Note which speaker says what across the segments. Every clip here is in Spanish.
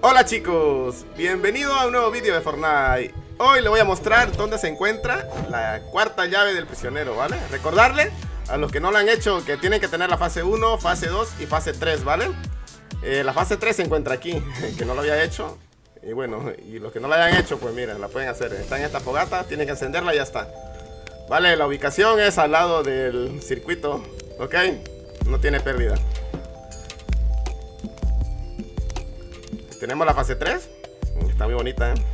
Speaker 1: Hola chicos, bienvenido a un nuevo vídeo de Fortnite. Hoy le voy a mostrar dónde se encuentra la cuarta llave del prisionero, ¿vale? Recordarle a los que no lo han hecho que tienen que tener la fase 1, fase 2 y fase 3, ¿vale? La fase 3 se encuentra aquí, que no lo había hecho. Y bueno, y los que no la hayan hecho, pues miren, la pueden hacer. Está en esta fogata, tienen que encenderla y ya está. Vale, la ubicación es al lado del circuito, ¿ok? No tiene pérdida. Tenemos la fase 3. Está muy bonita, ¿eh?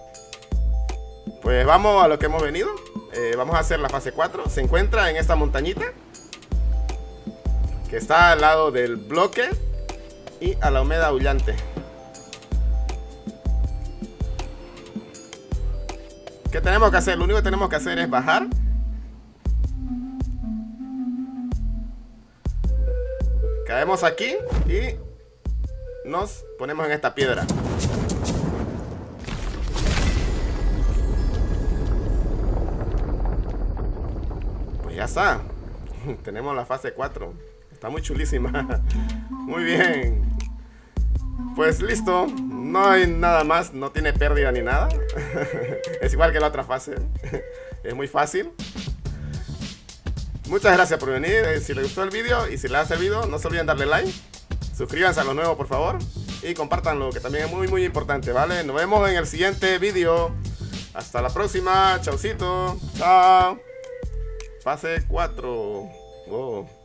Speaker 1: Pues vamos a lo que hemos venido. Vamos a hacer la fase 4. Se encuentra en esta montañita, que está al lado del bloque y a la humedad aullante. ¿Qué tenemos que hacer? Lo único que tenemos que hacer es bajar. Caemos aquí y nos ponemos en esta piedra. Pues ya está. Tenemos la fase 4. Está muy chulísima. Muy bien. Pues listo. No hay nada más. No tiene pérdida ni nada. Es igual que la otra fase. Es muy fácil. Muchas gracias por venir. Si les gustó el vídeo y si les ha servido, no se olviden darle like. Suscríbanse a los nuevos, por favor. Y compártanlo, que también es muy importante, ¿vale? Nos vemos en el siguiente vídeo. Hasta la próxima. Chaucito. Chao. Fase 4. Go.